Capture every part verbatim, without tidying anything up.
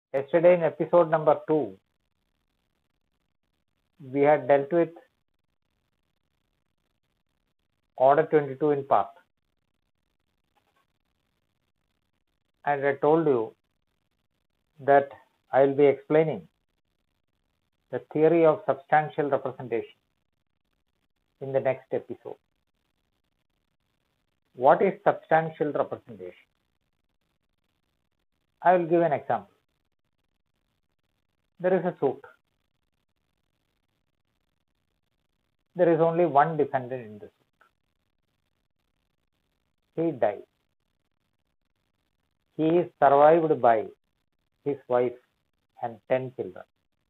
Yesterday in episode number two, we had dealt with order twenty-two in part. And I told you that I will be explaining the theory of substantial representation in the next episode. What is substantial representation? I will give an example. There is a suit. There is only one defendant in the suit. He died. He is survived by his wife and ten children.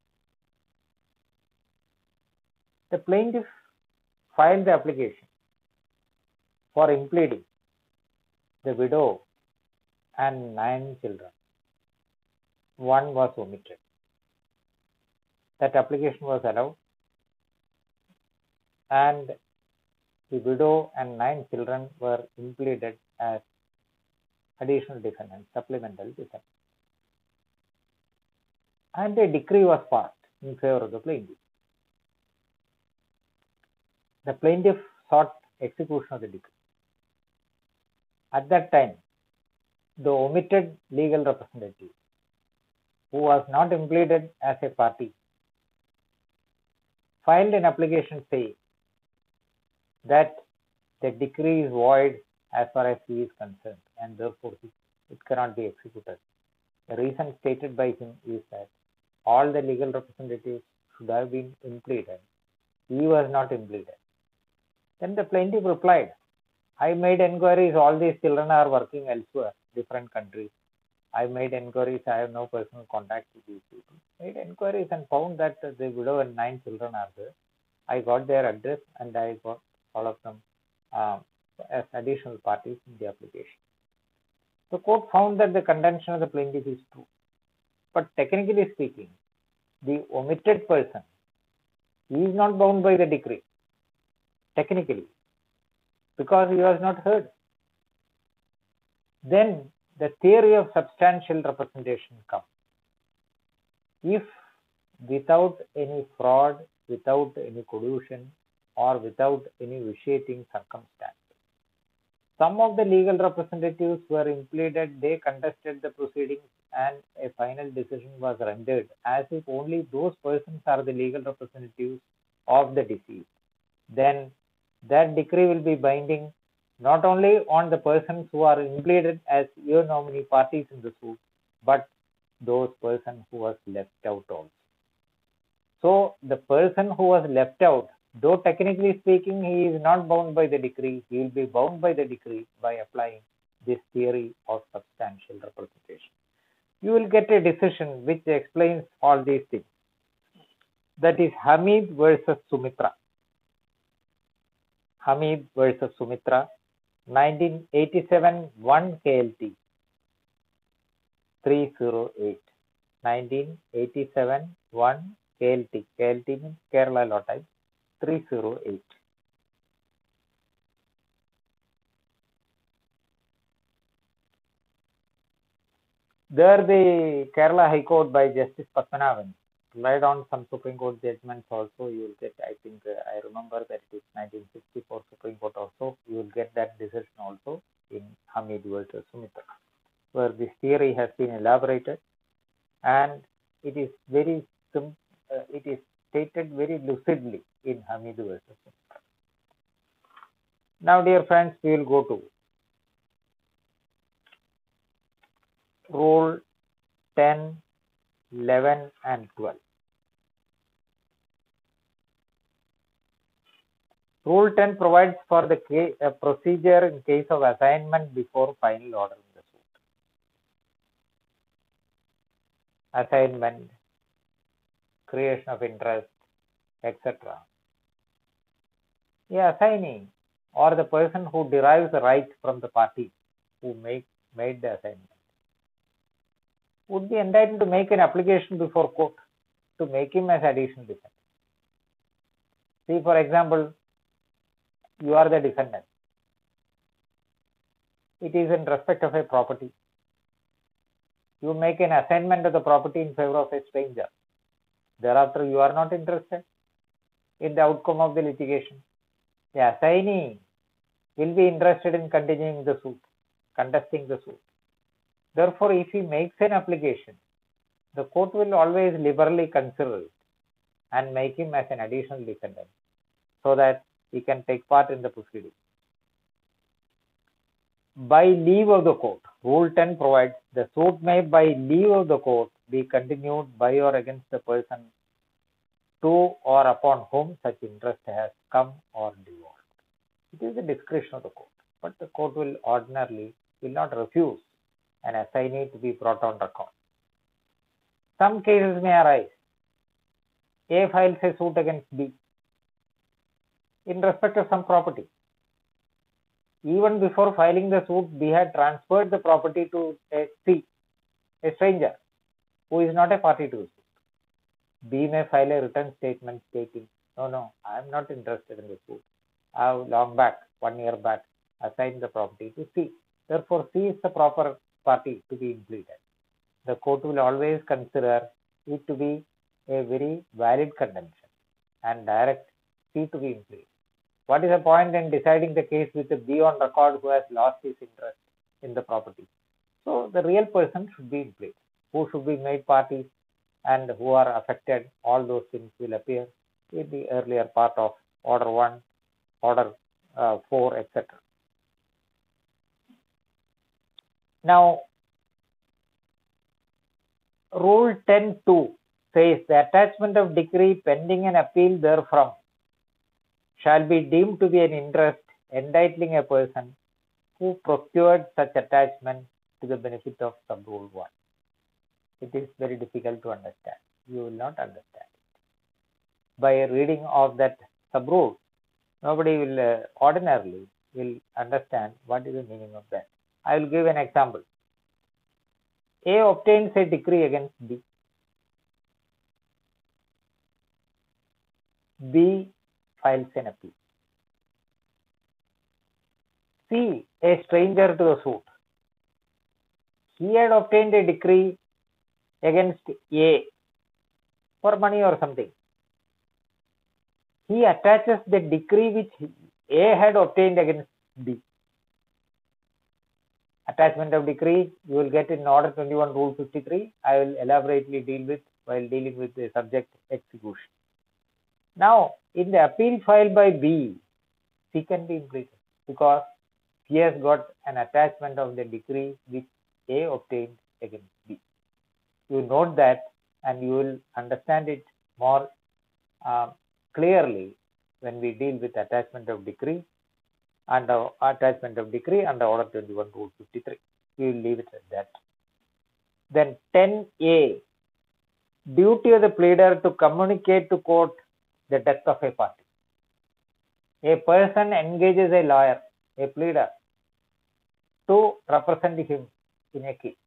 The plaintiff filed the application for impleading the widow and nine children. One was omitted. That application was allowed, and the widow and nine children were impleaded as additional defendants, supplemental defendants. And a decree was passed in favor of the plaintiff. The plaintiff sought execution of the decree. At that time, the omitted legal representative, who was not impleaded as a party, filed an application saying that the decree is void as far as he is concerned, and therefore it cannot be executed. The reason stated by him is that all the legal representatives should have been impleaded. He was not impleaded. Then the plaintiff replied, I made enquiries, all these children are working elsewhere, different countries. I made enquiries, I have no personal contact with these people. Made enquiries and found that the widow and nine children are there. I got their address and I got all of them uh, as additional parties in the application. The court found that the contention of the plaintiff is true. But technically speaking, the omitted person is not bound by the decree, technically, because he was not heard. Then the theory of substantial representation comes. If without any fraud, without any collusion, or without any vitiating circumstance, some of the legal representatives were impleaded, they contested the proceedings, and a final decision was rendered as if only those persons are the legal representatives of the deceased, then that decree will be binding not only on the persons who are impleaded as your nominee parties in the suit, but those persons who was left out also. So the person who was left out, though technically speaking he is not bound by the decree, he will be bound by the decree by applying this theory of substantial representation. You will get a decision which explains all these things. That is Hamid versus Sumitra. Hamid versus Sumitra, nineteen eighty-seven, one K L T, three oh eight. nineteen eighty-seven, one K L T. K L T means Kerala law type, three oh eight. There the Kerala High Court by Justice Padmanabhan relied on some Supreme Court judgments also. You will get, I think, uh, I remember that it is nineteen sixty-four Supreme Court also. You will get that decision also in Hamid versus Sumitra, where this theory has been elaborated, and it is very simple. Uh, it is stated very lucidly in Hamid versus Sumitra. Now, dear friends, we will go to Rule ten, eleven and twelve. Rule ten provides for the case, uh, procedure in case of assignment before final order in the suit. Assignment, creation of interest, et cetera. The assignee or the person who derives the right from the party who make, made the assignment would be entitled to make an application before court to make him as additional defendant. See, for example, you are the defendant. It is in respect of a property. You make an assignment of the property in favor of a stranger. Thereafter, you are not interested in the outcome of the litigation. The assignee will be interested in continuing the suit, contesting the suit. Therefore, if he makes an application, the court will always liberally consider it and make him as an additional defendant so that he can take part in the proceeding. By leave of the court, Rule ten provides the suit may by leave of the court be continued by or against the person to or upon whom such interest has come or devolved. It is the discretion of the court, but the court will ordinarily will not refuse an assignee to be brought on record. Some cases may arise. A files a suit against B in respect of some property. Even before filing the suit, B had transferred the property to a C, a stranger, who is not a party to the suit. B may file a written statement stating, no, no, I am not interested in the suit. I have long back, one year back, assigned the property to C. Therefore, C is the proper party to be impleaded. The court will always consider it to be a very valid contention and direct C to be impleaded. What is the point in deciding the case with a B on record who has lost his interest in the property? So the real person should be impleaded, who should be made parties and who are affected. All those things will appear in the earlier part of Order one, Order uh, four, et cetera. Now, Rule ten two says the attachment of decree pending an appeal therefrom shall be deemed to be an interest entitling a person who procured such attachment to the benefit of sub-rule one. It is very difficult to understand. You will not understand it. By reading of that sub-rule, nobody will uh, ordinarily will understand what is the meaning of that. I will give an example. A obtains a decree against B. B files an appeal. C, a stranger to the suit, he had obtained a decree against A for money or something. He attaches the decree which A had obtained against B. Attachment of decree you will get in Order twenty-one, Rule fifty-three. I will elaborately deal with while dealing with the subject execution. Now, in the appeal filed by B, C can be impleaded because he has got an attachment of the decree which A obtained against B. You note that and you will understand it more uh, clearly when we deal with attachment of decree and uh, attachment of decree under Order twenty-one, Rule fifty-three. We will leave it at that. Then ten A, duty of the pleader to communicate to court the death of a party. A person engages a lawyer, a pleader, to represent him in a case.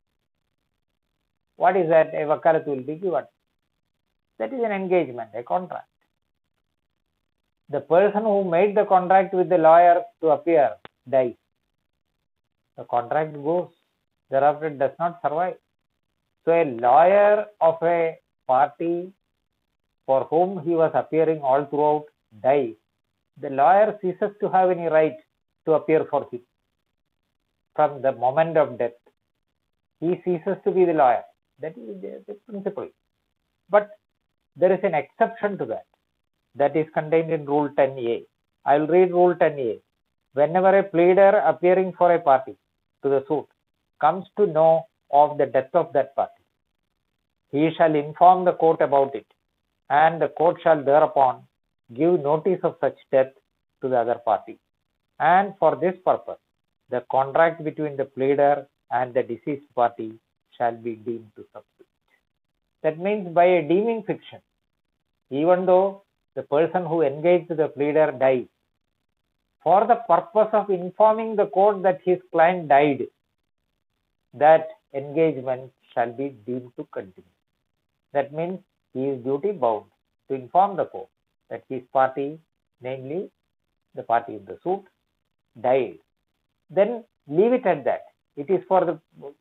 What is that? A wakalat will be given. That is an engagement, a contract. The person who made the contract with the lawyer to appear dies. The contract goes. Thereafter it does not survive. So a lawyer of a party for whom he was appearing all throughout dies. The lawyer ceases to have any right to appear for him. From the moment of death, he ceases to be the lawyer. That is the, the principle. But there is an exception to that. That is contained in Rule ten A. I will read Rule ten A. Whenever a pleader appearing for a party to the suit comes to know of the death of that party, he shall inform the court about it, and the court shall thereupon give notice of such death to the other party. And for this purpose, the contract between the pleader and the deceased party shall be deemed to subsist. That means by a deeming fiction, even though the person who engaged the pleader dies, for the purpose of informing the court that his client died, that engagement shall be deemed to continue. That means he is duty bound to inform the court that his party, namely the party in the suit, died. Then leave it at that. It is for the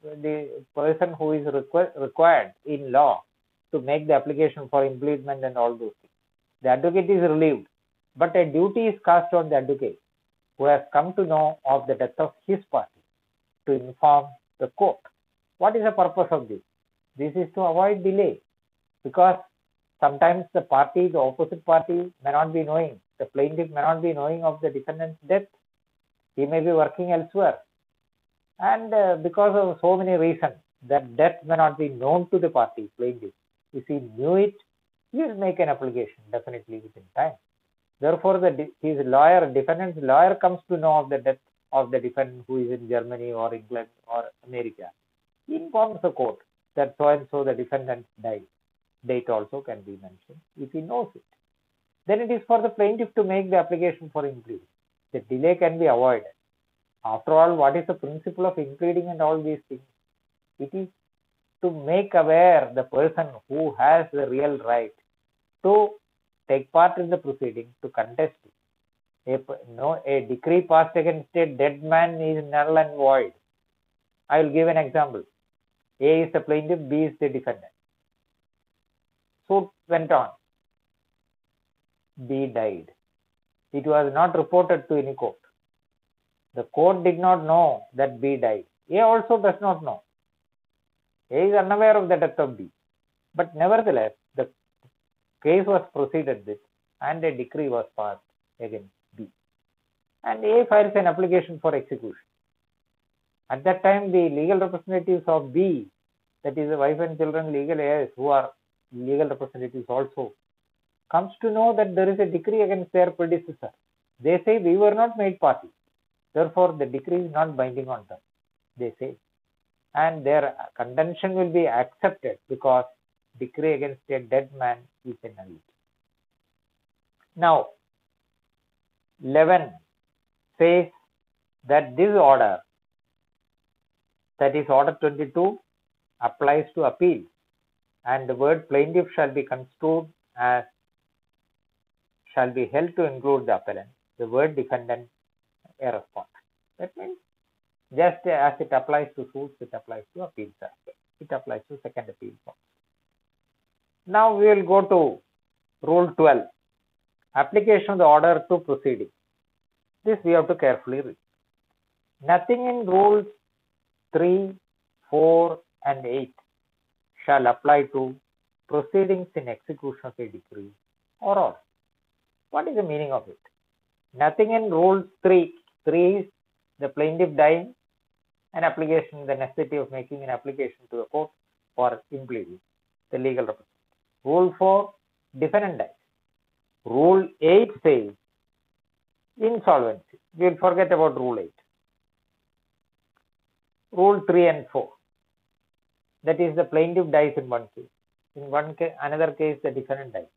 the person who is requ required in law to make the application for impleadment and all those things. The advocate is relieved, but a duty is cast on the advocate who has come to know of the death of his party to inform the court. What is the purpose of this? This is to avoid delay, because sometimes the party, the opposite party may not be knowing, the plaintiff may not be knowing of the defendant's death. He may be working elsewhere. And uh, because of so many reasons, that death may not be known to the party, plaintiff. If he knew it, he will make an application definitely within time. Therefore, the his lawyer, defendant's lawyer comes to know of the death of the defendant who is in Germany or England or America. He informs the court that so and so the defendant died. Date also can be mentioned if he knows it. Then it is for the plaintiff to make the application for impleading. The delay can be avoided. After all, what is the principle of impleading and all these things? It is to make aware the person who has the real right to take part in the proceeding, to contest it. A, no, a decree passed against a dead man is null and void. I will give an example. A is the plaintiff, B is the defendant. Suit went on. B died. It was not reported to any court. The court did not know that B died. A also does not know. A is unaware of the death of B. But nevertheless, the case was proceeded with and a decree was passed against B. And A files an application for execution. At that time, the legal representatives of B, that is the wife and children legal heirs who are legal representatives also, comes to know that there is a decree against their predecessor. They say, we were not made party. Therefore, the decree is not binding on them, they say. And their contention will be accepted because decree against a dead man is a nullity. Now, eleven says that this order, that is order twenty-two, applies to appeal, and the word plaintiff shall be construed as shall be held to include the appellant, the word defendant a respondent. That means just as it applies to suits, it applies to appeals as well. It applies to second appeal form. Now we will go to Rule twelve, application of the order to proceeding. This we have to carefully read. Nothing in Rules three, four and eight shall apply to proceedings in execution of a decree or order. What is the meaning of it? Nothing in Rules three, three is the plaintiff dying, an application, the necessity of making an application to the court for impleading the legal representative. Rule four, defendant dies. Rule eight says insolvency. We will forget about Rule eight. Rule three and four. That is, the plaintiff dies in one case. In one case, another case, the defendant dies.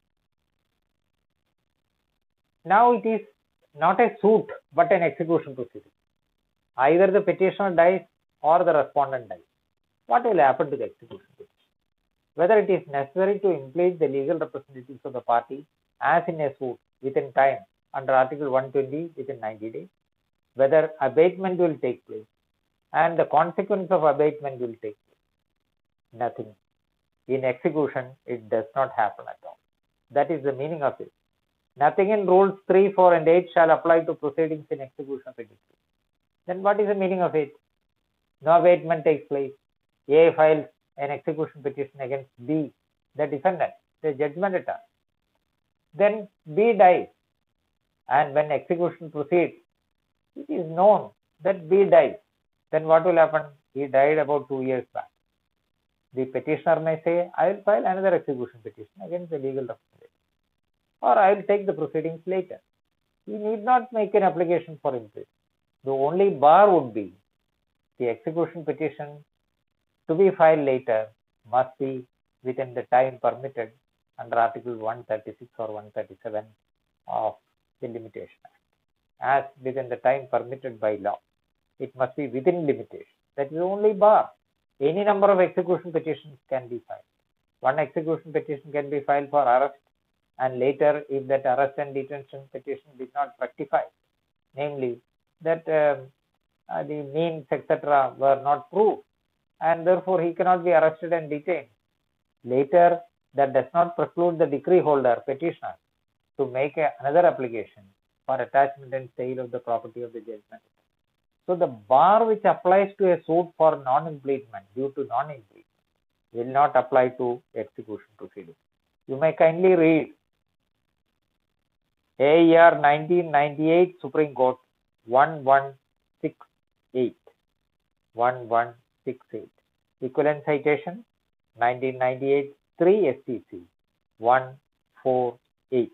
Now it is not a suit, but an execution proceeding. Either the petitioner dies or the respondent dies. What will happen to the execution petition? Whether it is necessary to implead the legal representatives of the party as in a suit within time under Article one twenty within ninety days, whether abatement will take place, and the consequence of abatement will take place. Nothing. In execution, it does not happen at all. That is the meaning of it. Nothing in Rules three, four and eight shall apply to proceedings in execution of a decree. Then what is the meaning of it? No abatement takes place. A files an execution petition against B, the defendant, the judgment returns. Then B dies, and when execution proceeds, it is known that B dies. Then what will happen? He died about two years back. The petitioner may say, I will file another execution petition against the legal representative, or I will take the proceedings later. He need not make an application for impleading. The only bar would be the execution petition to be filed later must be within the time permitted under Article one thirty-six or one thirty-seven of the Limitation Act. As within the time permitted by law, it must be within limitation. That is the only bar. Any number of execution petitions can be filed. One execution petition can be filed for arrest, and later if that arrest and detention petition did not rectify, namely that um, uh, the means et cetera were not proved, and therefore he cannot be arrested and detained. Later, that does not preclude the decree holder, petitioner, to make a, another application for attachment and sale of the property of the judgment. So the bar which applies to a suit for non-impleadment due to non-impleadment will not apply to execution proceedings. You may kindly read A E R nineteen ninety-eight Supreme Court one one six eight. one one six eight. Equivalent citation nineteen ninety-eight three S T C one four eight.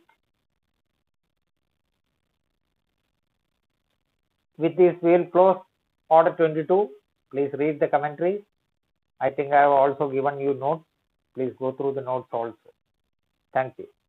With this, we will close Order twenty-two. Please read the commentaries. I think I have also given you notes. Please go through the notes also. Thank you.